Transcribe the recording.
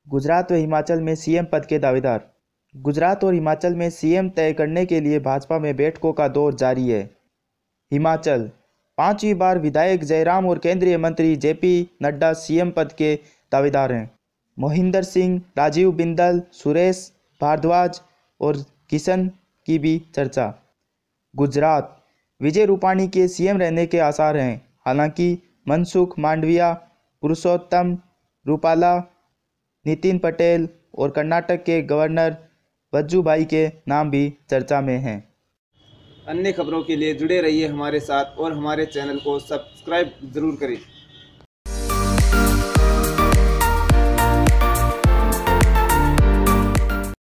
गुजरात व हिमाचल में सीएम पद के दावेदार। गुजरात और हिमाचल में सीएम तय करने के लिए भाजपा में बैठकों का दौर जारी है। हिमाचल 5वीं बार विधायक जयराम और केंद्रीय मंत्री जेपी नड्डा सीएम पद के दावेदार हैं। मोहिंदर सिंह, राजीव बिंदल, सुरेश भारद्वाज और किशन की भी चर्चा। गुजरात विजय रूपाणी के सीएम रहने के आसार हैं। हालांकि मनसुख मांडविया, पुरुषोत्तम रूपाला, नितिन पटेल और कर्नाटक के गवर्नर वजुभाई के नाम भी चर्चा में हैं। अन्य खबरों के लिए जुड़े रहिए हमारे साथ और हमारे चैनल को सब्सक्राइब जरूर करें।